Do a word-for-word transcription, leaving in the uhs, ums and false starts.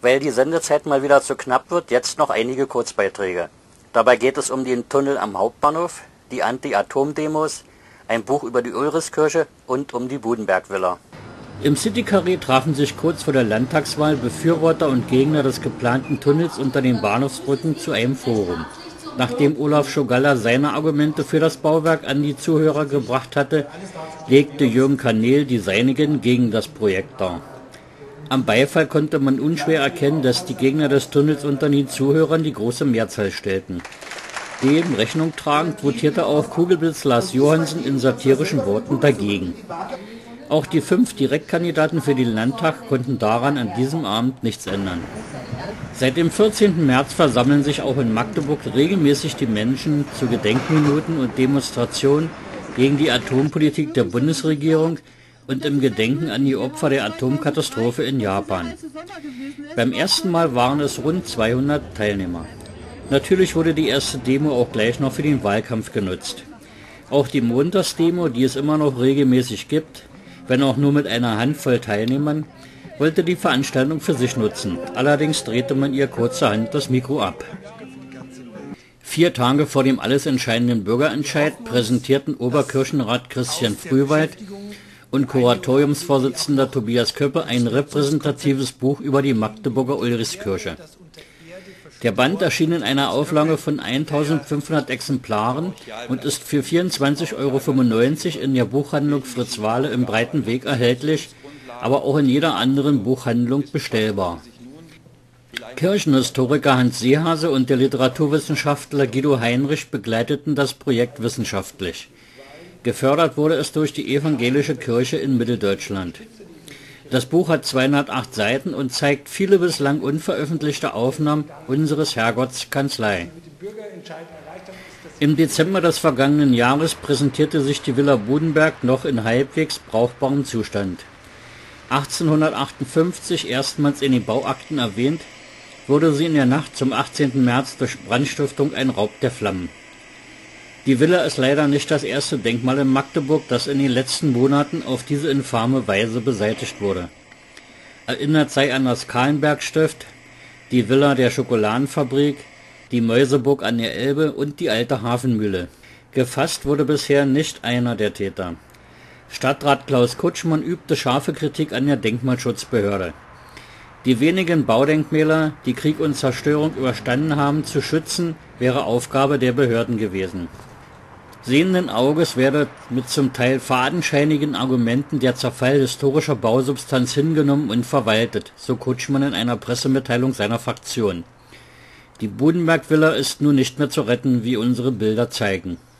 Weil die Sendezeit mal wieder zu knapp wird, jetzt noch einige Kurzbeiträge. Dabei geht es um den Tunnel am Hauptbahnhof, die Anti-Atom-Demos, ein Buch über die Ulrichskirche und um die Budenberg-Villa. Im City-Carré trafen sich kurz vor der Landtagswahl Befürworter und Gegner des geplanten Tunnels unter den Bahnhofsbrücken zu einem Forum. Nachdem Olaf Schogalla seine Argumente für das Bauwerk an die Zuhörer gebracht hatte, legte Jürgen Kanel die seinigen gegen das Projekt dar. Am Beifall konnte man unschwer erkennen, dass die Gegner des Tunnels unter den Zuhörern die große Mehrzahl stellten. Dem Rechnung tragend votierte auch Kugelblitz Lars Johansen in satirischen Worten dagegen. Auch die fünf Direktkandidaten für den Landtag konnten daran an diesem Abend nichts ändern. Seit dem vierzehnten März versammeln sich auch in Magdeburg regelmäßig die Menschen zu Gedenkminuten und Demonstrationen gegen die Atompolitik der Bundesregierung und im Gedenken an die Opfer der Atomkatastrophe in Japan. Beim ersten Mal waren es rund zweihundert Teilnehmer. Natürlich wurde die erste Demo auch gleich noch für den Wahlkampf genutzt. Auch die Montagsdemo, die es immer noch regelmäßig gibt, wenn auch nur mit einer Handvoll Teilnehmern, wollte die Veranstaltung für sich nutzen. Allerdings drehte man ihr kurzerhand das Mikro ab. Vier Tage vor dem alles entscheidenden Bürgerentscheid präsentierten Oberkirchenrat Christian Frühwald und Kuratoriumsvorsitzender Tobias Köppe ein repräsentatives Buch über die Magdeburger Ulrichskirche. Der Band erschien in einer Auflage von eintausendfünfhundert Exemplaren und ist für vierundzwanzig Euro fünfundneunzig in der Buchhandlung Fritz Wahle im Breiten Weg erhältlich, aber auch in jeder anderen Buchhandlung bestellbar. Kirchenhistoriker Hans Seehase und der Literaturwissenschaftler Guido Heinrich begleiteten das Projekt wissenschaftlich. Gefördert wurde es durch die Evangelische Kirche in Mitteldeutschland. Das Buch hat zweihundertacht Seiten und zeigt viele bislang unveröffentlichte Aufnahmen unseres Herrgotts Kanzlei. Im Dezember des vergangenen Jahres präsentierte sich die Villa Budenberg noch in halbwegs brauchbarem Zustand. achtzehnhundertachtundfünfzig erstmals in den Bauakten erwähnt, wurde sie in der Nacht zum achtzehnten März durch Brandstiftung ein Raub der Flammen. Die Villa ist leider nicht das erste Denkmal in Magdeburg, das in den letzten Monaten auf diese infame Weise beseitigt wurde. Erinnert sei an das Kahlenbergstift, die Villa der Schokoladenfabrik, die Mäuseburg an der Elbe und die alte Hafenmühle. Gefasst wurde bisher nicht einer der Täter. Stadtrat Klaus Kutschmann übte scharfe Kritik an der Denkmalschutzbehörde. Die wenigen Baudenkmäler, die Krieg und Zerstörung überstanden haben, zu schützen, wäre Aufgabe der Behörden gewesen. Sehenden Auges werde mit zum Teil fadenscheinigen Argumenten der Zerfall historischer Bausubstanz hingenommen und verwaltet, so Kutschmann in einer Pressemitteilung seiner Fraktion. Die Budenberg-Villa ist nun nicht mehr zu retten, wie unsere Bilder zeigen.